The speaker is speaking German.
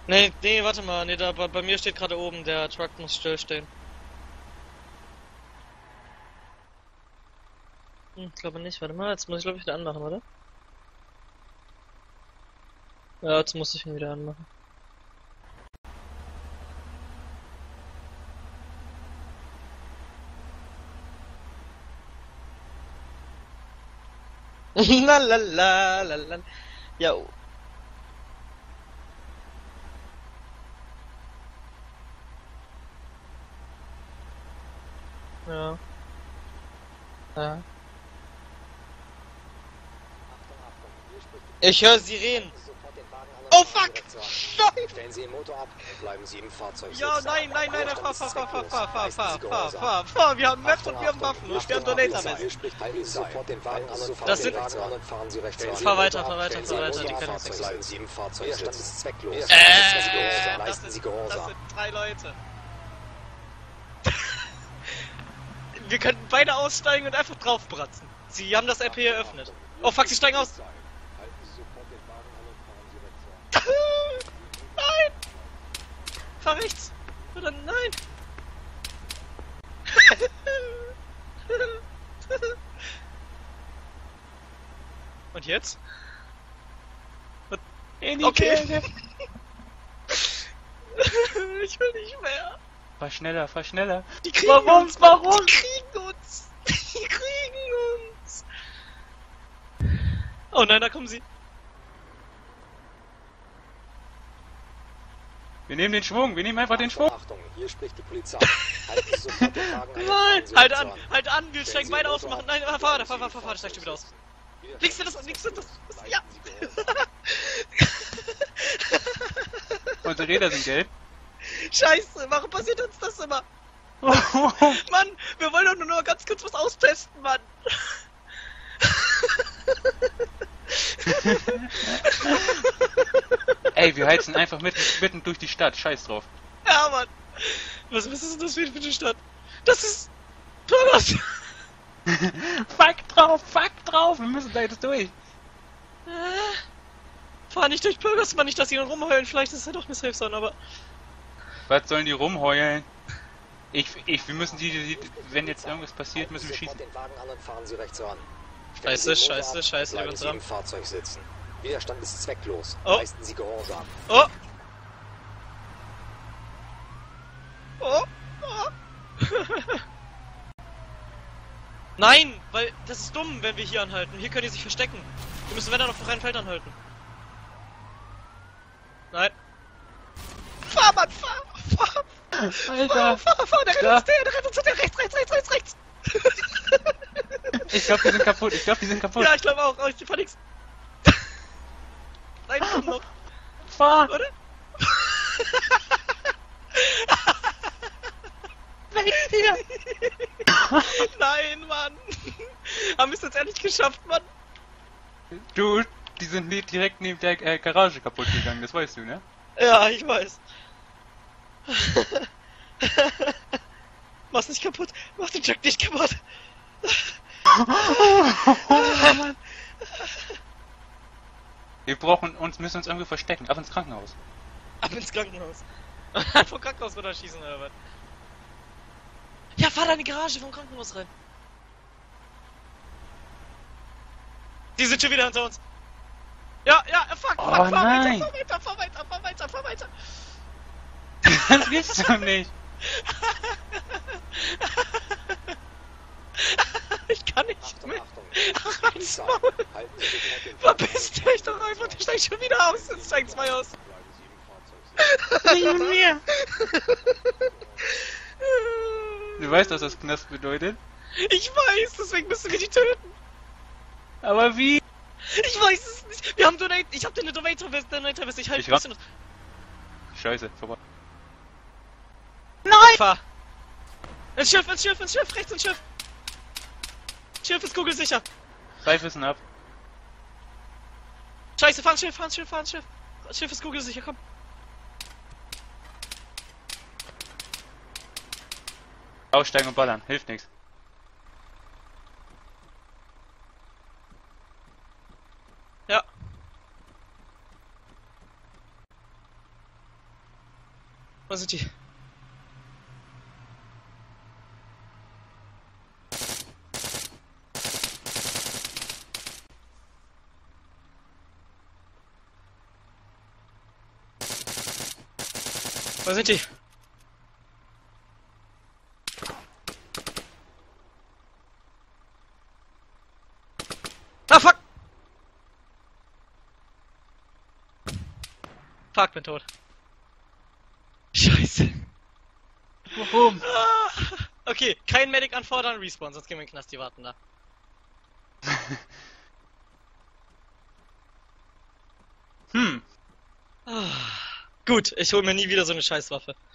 Nee, warte mal. Nee, da bei mir steht gerade oben, der Truck muss stillstehen. Ich glaube nicht. Warte mal, jetzt muss ich glaube ich wieder anmachen, oder? Ja, jetzt muss ich ihn wieder anmachen. La la la la la. Ja. Ja. Ja. Ich höre Sirenen. Oh fuck! Nein! Stellen Sie Ihr Motor ab und bleiben Sie im Fahrzeug sitzen. Ja, nein, fahr. Wir haben Meth und wir haben Waffen und wir haben Donator-Mess. Hier spricht Polizei. Sofort den Wagen an und Das fahren sind- Sie rechts ran und fahren Sie rechts ran. Fahr weiter, Stellen Sie Ihr Motor die ab, können jetzt bleiben nichts. Sie im Fahrzeug sitzen. Widerstand ist zwecklos. Das Leisten Sie sind Gehorsam. 3 Leute. Wir könnten beide aussteigen und einfach draufbratzen. Sie haben das RP eröffnet. Oh fuck, sie steigen aus. Nein! Fahr rechts! Oder nein! Und jetzt? Okay. Ich will nicht mehr. Fahr schneller, fahr schneller. Die kriegen uns! Warum? Die kriegen uns! Die kriegen uns! Oh nein, da kommen sie. Wir nehmen den Schwung, wir nehmen einfach den Schwung. Achtung, hier spricht die Polizei. Halten Sie sofort den Wagen an und Nein! fahren Sie Halt rechts an! ran. Halt an! Wir steigen beide aus und machen. Nein, fahr, steig schon wieder aus. Links sind das, ja! Unsere Räder sind gelb. Scheiße, warum passiert uns das immer? Mann, wir wollen doch nur noch ganz kurz was austesten, Mann. Ey, wir heizen einfach mitten durch die Stadt, scheiß drauf. Ja, Mann. Was ist denn das für eine Stadt? Das ist... Thomas! Fuck drauf, wir müssen da jetzt durch. Fahr nicht durch Bürgersmann, nicht, dass sie rumheulen, vielleicht ist es ja doch eine Safe Zone, aber... Was sollen die rumheulen? Wir müssen wenn jetzt irgendwas passiert, müssen wir Halten Sie schießen. sofort den Wagen an und fahren Sie rechts ran. Scheiße, Stellen Sie Ihr Motor scheiße, ab, scheiße, bleiben wir Sie dran. im Fahrzeug sitzen. Widerstand ist zwecklos. Oh. Leisten Sie Gehorsam. Oh! Oh! Oh! Nein, weil das ist dumm, wenn wir hier anhalten. Hier können die sich verstecken. Wir müssen wenn dann auf freien Feld anhalten. Nein. Fahr, Mann, fahr! Alter, Fahr, der rennt uns hinterher, rechts! ich glaube, die sind kaputt. Ja, ich glaube auch, ich fahr nix. Nein, komm noch, Fahr! oder? Weg hier! Nein, Mann! Haben wir es jetzt endlich geschafft, Mann? Du, die sind direkt neben der Garage kaputt gegangen, das weißt du, ne? Ja, ich weiß. Mach's nicht kaputt. Mach den Truck nicht kaputt. Müssen uns irgendwie verstecken, ab ins Krankenhaus. Ab ins Krankenhaus. Vom Krankenhaus runterschießen oder was? Ja, fahr da in die Garage vom Krankenhaus rein. Die sind schon wieder hinter uns. Ja, fuck, Oh, fahr nein. fahr weiter. Das gibt's doch nicht. Ich kann nicht Achtung, mehr. Achtung. Ach, mein Polizei. Maul. Halten Sie sofort den Wagen Verpisst euch doch einfach, der steigt schon wieder aus. Jetzt steigen 2 aus. Bleiben Sie im Fahrzeug sitzen. Nicht mit mir. Du weißt, was das Knast bedeutet? Ich weiß, deswegen müssen wir die töten. Aber wie? Ich weiß es nicht. Wir haben Donate. Ich hab den Donator-West. Ich halte Ich ein bisschen. Scheiße, vorbei. Nein! Fahr! Ins Schiff, rechts ins Schiff! Schiff ist kugelsicher! Reifen ab. Scheiße, fahr ins Schiff! Schiff ist kugelsicher, komm! Aussteigen und ballern, hilft nichts. Ja. Wo sind die? Wo sind die? Ah, fuck! Fuck, bin tot. Scheiße. Warum? Ah, okay, kein Medic anfordern, Respawn, sonst gehen wir in den Knast, die warten da. Hm. Ah, gut, ich hol mir nie wieder so eine Scheißwaffe.